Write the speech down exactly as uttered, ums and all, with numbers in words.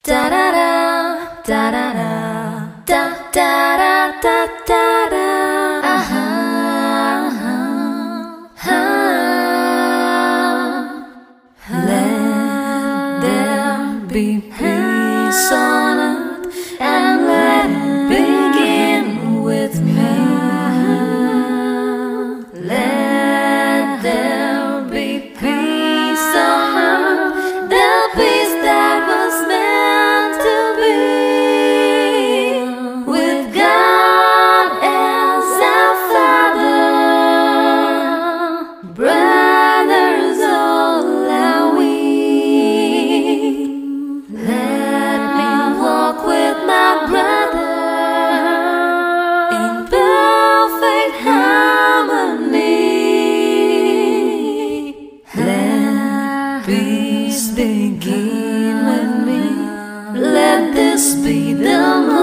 da da da da da da da da da da da. Uh-huh, uh-huh. Let there be peace on earth, and let it begin with me. Let there be peace on earth, the peace that was meant to be, with God as our Father, brothers all are we. Let me walk with my brother in perfect harmony. Let peace begin with me. Let this be the moment